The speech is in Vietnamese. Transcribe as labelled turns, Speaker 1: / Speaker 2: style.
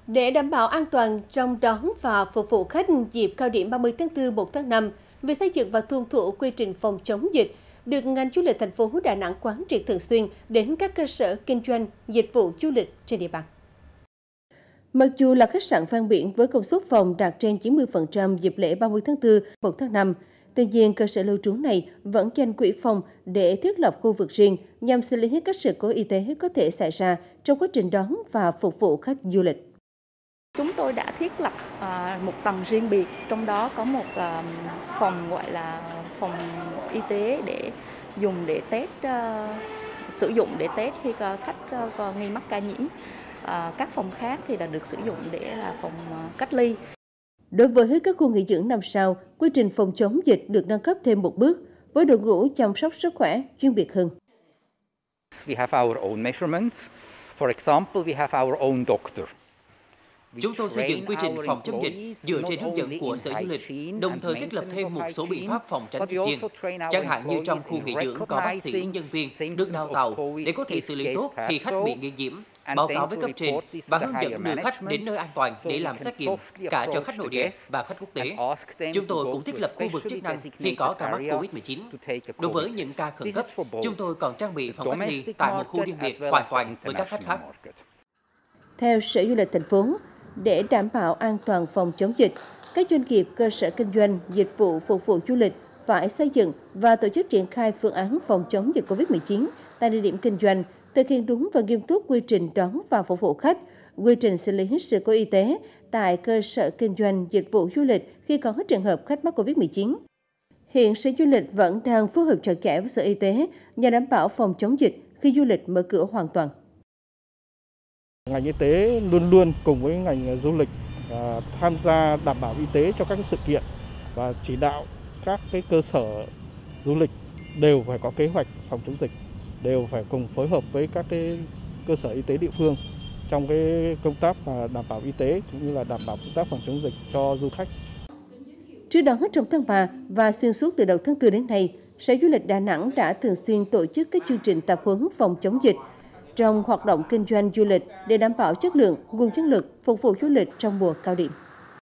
Speaker 1: Để đảm bảo an toàn trong đón và phục vụ khách dịp cao điểm 30 tháng 4, 1 tháng 5, việc xây dựng và tuân thủ quy trình phòng chống dịch được ngành du lịch thành phố Đà Nẵng quán triệt thường xuyên đến các cơ sở kinh doanh dịch vụ du lịch trên địa bàn. Mặc dù là khách sạn ven biển với công suất phòng đạt trên 90% dịp lễ 30 tháng 4, 1 tháng 5, tuy nhiên cơ sở lưu trú này vẫn dành quỹ phòng để thiết lập khu vực riêng nhằm xử lý hết các sự cố y tế có thể xảy ra trong quá trình đón và phục vụ khách du lịch.
Speaker 2: Chúng tôi đã thiết lập một tầng riêng biệt, trong đó có một phòng gọi là phòng y tế để dùng để test, sử dụng để test khi khách nghi mắc ca nhiễm. Các phòng khác thì là được sử dụng để là phòng cách ly.
Speaker 1: Đối với các khu nghỉ dưỡng 5 sao, quy trình phòng chống dịch được nâng cấp thêm một bước với đội ngũ chăm sóc sức khỏe chuyên biệt hơn.
Speaker 3: We have our own measurements. For example, we have our own doctor.
Speaker 4: Chúng tôi xây dựng quy trình phòng chống dịch dựa trên hướng dẫn của Sở Du lịch, đồng thời thiết lập thêm một số biện pháp phòng tránh dịch riêng. Chẳng hạn như trong khu nghỉ dưỡng có bác sĩ, nhân viên được đào tạo để có thể xử lý tốt khi khách bị nghi nhiễm, báo cáo với cấp trên và hướng dẫn đưa khách đến nơi an toàn để làm xét nghiệm cả cho khách nội địa và khách quốc tế. Chúng tôi cũng thiết lập khu vực chức năng khi có ca mắc COVID-19. Đối với những ca khẩn cấp, chúng tôi còn trang bị phòng cách ly tại một khu riêng biệt hoàn toàn với các khách khác.
Speaker 1: Theo Sở Du lịch thành phố, để đảm bảo an toàn phòng chống dịch, các doanh nghiệp, cơ sở kinh doanh, dịch vụ phục vụ du lịch phải xây dựng và tổ chức triển khai phương án phòng chống dịch COVID-19 tại địa điểm kinh doanh, thực hiện đúng và nghiêm túc quy trình đón và phục vụ khách, quy trình xử lý sự cố y tế tại cơ sở kinh doanh dịch vụ du lịch khi có trường hợp khách mắc COVID-19. Hiện Sở Du lịch vẫn đang phối hợp chặt chẽ với Sở Y tế nhằm đảm bảo phòng chống dịch khi du lịch mở cửa hoàn toàn.
Speaker 5: Ngành y tế luôn luôn cùng với ngành du lịch tham gia đảm bảo y tế cho các sự kiện và chỉ đạo các cơ sở du lịch đều phải có kế hoạch phòng chống dịch, đều phải cùng phối hợp với các cơ sở y tế địa phương trong công tác đảm bảo y tế cũng như là đảm bảo công tác phòng chống dịch cho du khách.
Speaker 1: Trước đó trong tháng 3 và xuyên suốt từ đầu tháng 4 đến nay, Sở Du lịch Đà Nẵng đã thường xuyên tổ chức các chương trình tập huấn phòng chống dịch trong hoạt động kinh doanh du lịch để đảm bảo chất lượng, nguồn nhân lực phục vụ du lịch trong mùa cao điểm.